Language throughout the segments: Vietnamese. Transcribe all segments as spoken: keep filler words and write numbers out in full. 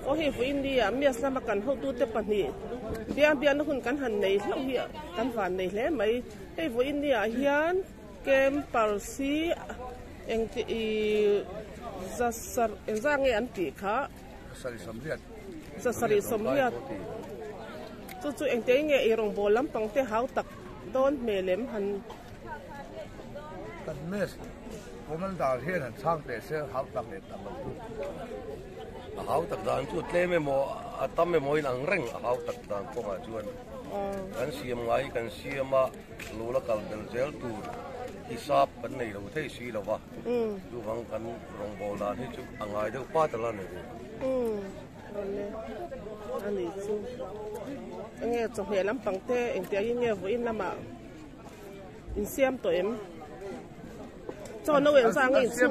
có hi với India miếng sao mà cần hậu tu tiếp bận nhỉ biang biang nó hun cần hành này lâu hiện cần phản này lẽ mấy hi với India hiền kem palsi anh chị ra sar anh ra nghe anh chị khá ra sari sầm liệt chú chú anh thấy nghe irong bò lắm bằng thế háo tắc đón mề lem hành tận mesผมมันดาวเฮียนช่างแต่เสียเขาตักเด็ดตักลูกเขาตักดานจุดเล่ไม่โมอัตไม่โมยนังเร่งเขาตักดานพวกมาชวนกันเสียมไงกันเสียมาลูละกันเดลเซลตูที่ทราบกันในเราเที่ยวสีเราวะดูฟังกันรองโบราณที่จุดอ่างไงเดี๋ยวป้าตะลันเลยอืมอันนี้จูอันนี้จงเหี่ยลำปังเต้เอ็งเตียยิ่งเงี้ยวิ่งละมาอินเสียมตัวเอ็มcho nó hiện ra cái chùm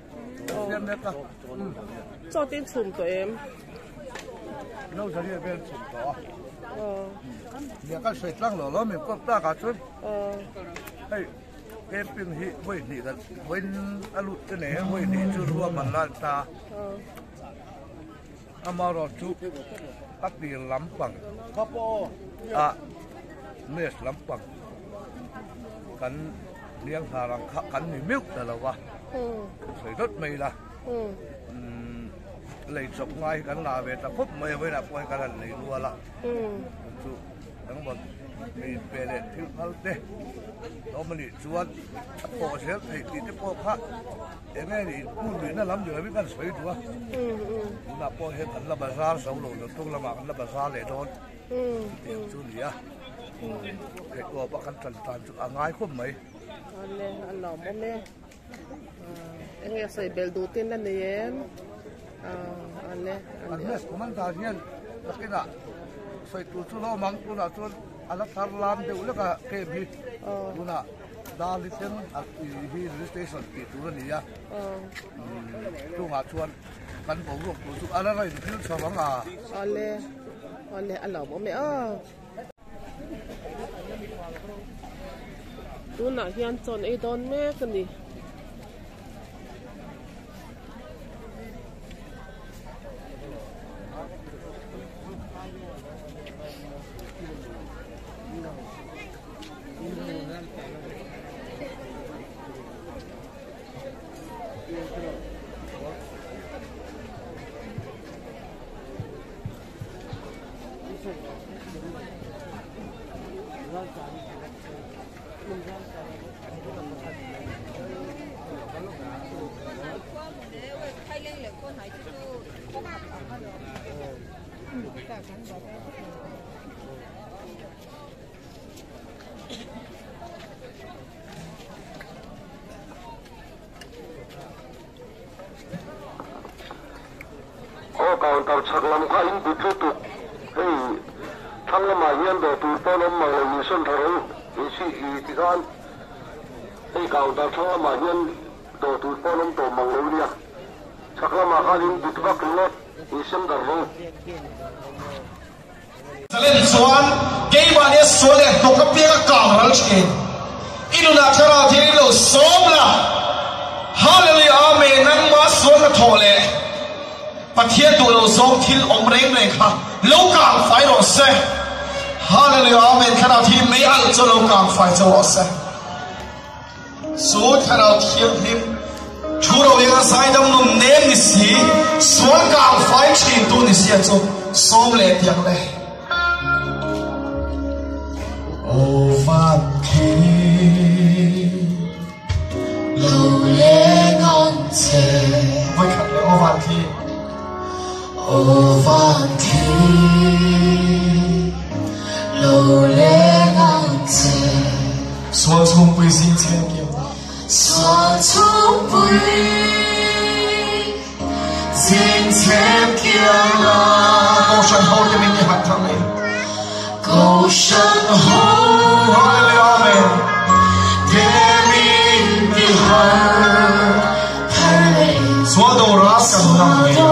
cho tin chùm tụi em nấu cho đi bên chùm đó nhà cái sợi lăng lửa nó mình có ta cả chút hey cái pin hi với nị là với alut cái này với nị chưa rùa mà lan ta amaro chú tắt đi lắm bằng à mes lắm bằng cắnเลี้ยงหารังขันนี่มิวแต่ละวะใส่รถไม่ละเลยจบง่ายกันลาเวทพบไม่ไว้ละปล่อยกันเลยรัวละจุทั้งหมดมีเปรตที่เขาเด้เรามันนี่ชวนโปเชฟไอ้ที่จะโปพระเอ็งไงนี่พูดนี่น่าล้ำอยู่ไม่กันสวยตัวน่าโปเห็นอันละบาซาร์สาวหลงตุ้งละหมากอันละบาซาร์เลยโดนเดี๋ยวจุนี่อะไอ้ตัวประกันตันตันจุอ่างง่ายคุ้มไหมอันนี้อันหล่อมแม่อันนี้ใส่เบลดูตินนั่นเองอันนี้อันนี้ผมมันตาเนี่ยนักกีฬาใส่ตัวชุดล้อมังตัวน่ะชุดอันละทารลามเดียวแล้วก็เก็บพี่ตัวน่ะดาลิเซนอันที่รีสเตชันที่ตัวนี้อ่ะตัวหาชวนกันผมรวมตัวชุดอะไรอะไรที่ชาวบ้านอ่ะอันนี้อันนี้อันหล่อมแม่อ่ะดูหนักยันจนไอ้ดอนแม่กันดิ còn tàu chặt làm khai in bị thu tục hey thằng làm mà hiện đồ tụi tao làm mà làm xuân thầu ý sĩ ý thì gan hey còn tàu thằng làm mà hiện đồ tụi tao làm đồ mang lâu đi chặt làm mà khai in bị thu bắc lót ý xuân thầu lên xuân cái bà này xuân này tụi các biết các cào nó chỉ ilu na chara thì ilu sớm là hallelujah amen nang ma xuân là thọ lệปัจเจียตัวเราส่งที่อมเร่งเลยค่ะลูกกางไฟเราเสียฮาเลลูยาอาเมนขณะที่ไม่อัลจะลูกกางไฟจะว่าเสียสุดขณะที่ทิมชูเราเองสายดำนุ่มเนมนิสีส่วนกางไฟชินตัวนิสีจะส่งเล็ดอย่างเลยโอ้ฟังทีลูเล่งอนเจไม่ขัดเลยโอ้ฟังทีô vang thi lô lê ngang chê xoa chung bùi xin chê kiều xoa chung bùi xin chê kiều là câu sân hô cho mình như hạt thằng này câu sân hô hallelujah amen để mình đi hạt thằng này xoa đầu ra sân nằm này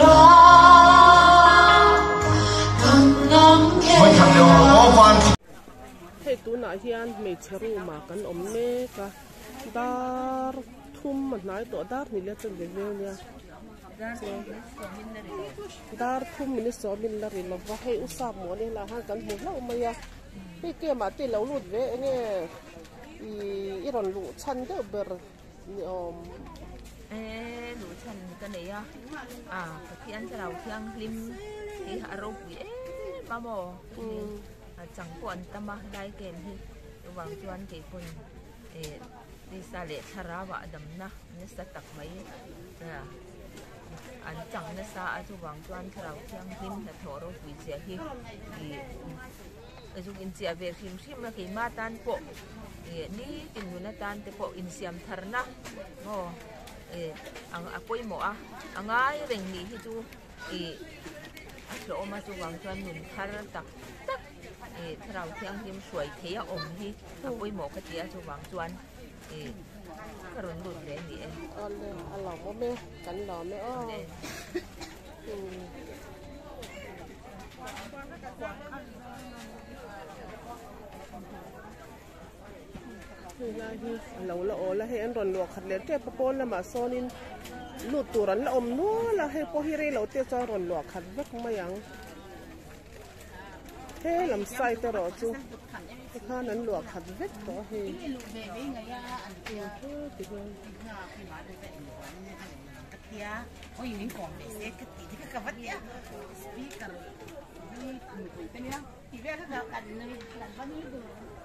hey tu na hian me cheru ma kan om me ka dar thum ma nai to dar ni le chen ve ve nia dar thum min so min la ri lo va hei usap mo ne la han kan mu lo maya pe ke ma te lo lut ve nge i i ron lu chan de ber ni om เออหนูฉันกันไหนอ่ะอ่าเพียงเราเพียงริมที่อารมณ์เอ๊ะมาบอกจังปวนตมาได้เกณฑ์ที่ระหว่างชวนเกี่ยคนเออดิสาเลชราวะดำนะเนี่ยสตักไว้นะอันจังเนี่ยซาอาจุวังชวนเราเพียงริมแต่ถอรวิเสียที่อาจุอินเสียเวริมริมละกี่มาตันโปนี่กินอยู่ในตันแต่โปอินเสียมทาร์นะโอ้เอออังอากุยหมออ่ะอังไงเร่งนี้ที่จูเออโลมาจูวังชวนหนุนทาร์ตักตักเออเราเที่ยงริมสวยเทียอมที่อากุยหมอกระเทียจูวังชวนเออกระรุนดุดเลยนี่เองอ๋อเลยอ๋อหล่อโมเม่กันหล่อไม่อ้อคือไงที่เราละโอละให้อันรอนหลวกขัดเลี้ยเจ็บปะปนละมาโซนินลูดตัวรันละอมนัวละให้พวกฮิเร่เราเตี้ยจอรอนหลวกขัดวักมายังเฮ้ลำไส้ตลอดจูข้านั้นหลวกขัดวักต่อเฮ้我以为讲的是个弟弟个wat ya speaker ni ni ya ti ve ka kan ni kan ba ni do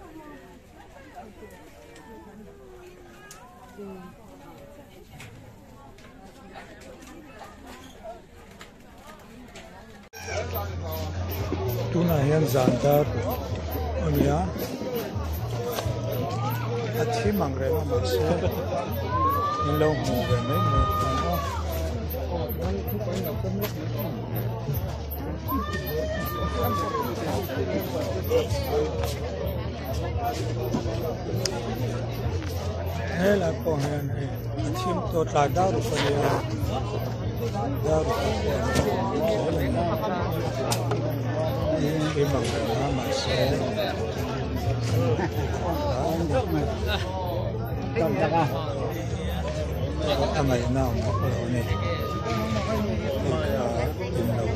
tu na hian zan dar ania a thi mang re ma se ni lo mu ve mai mai Hey là con hen hey chim to tra đau được rồi à đau được cái bằng nó mà sẽ cầm ra à thằng này nào mà cái này tìm đầu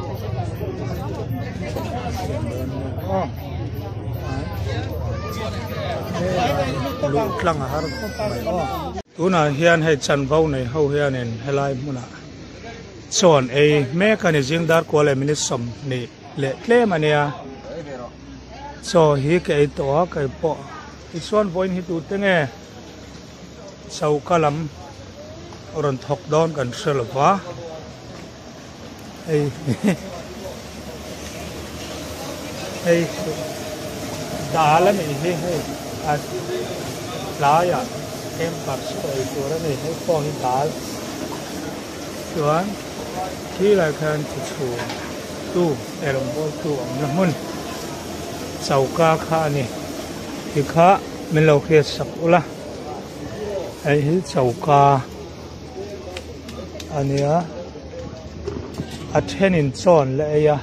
lũ lăng à harap tu na hian hay chan vau này hau hian en helai muna chon e mechanism dar ko le minute som ni le tle mania so hi ke to kai po ti son voin hi tu tenge sau kalam ron thok don kan selwa ei ei đá là mình hay hay à lá à em bạc sợiตัวนั้นนี่ให้ฟองตาส่วนที่เราคันจะชูตู้เอลมโบตู้อมน้ำมันเสากาคานี่ที่ข้ามันเราเขียนสักอุละไอ้ที่เสากาอันนี้อ่ะอัดเทนินซ้อนเลยอ่ะ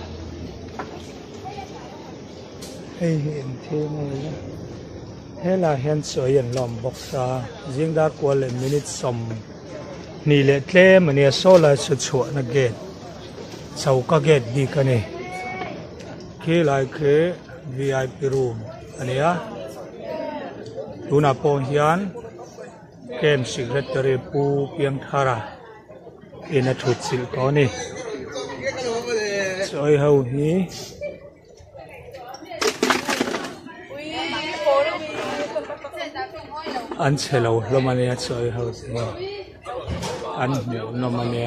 ให้เห็นที่นี่เฮล่าเห็นสวยยันลมบอกซาจิงดากว่าเลยมินิสมนี่เละเล่มันเนี่ยโซลาสุดสวยนักเกตเสากะเกตดีกันนี่คือไลค์คือ วี ไอ พี room อันนี้อ่ะดูน่าพอเฮียนเกมสิกเรตเตอร์ปูเพียงทาราอินทุตสิลก่อนนี่สวยเฮานี่อันเชลล์ลมาเนียสวยเฮาสิอันเหนียวลมาเนีย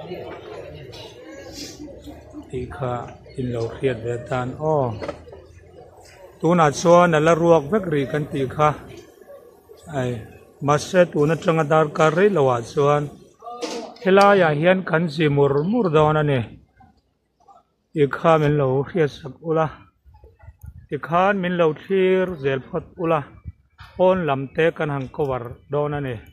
ที่ข้าอินโลเคียดเวทานอ้อตัวนัดชวนนั่นละรวกเวกรีกันที่ข้าไอ้มาเสตุนัดจังดาร์การีละว่าชวนเฮลายาเฮียนขันสิมุรมุรดานันเนี่ยที่ข้ามันโลเคียดสักอุละที่ข้ามันโลเทียร์เซลพัดอุละปนลำเตกันหังกวาร์ดอนันเนี่ย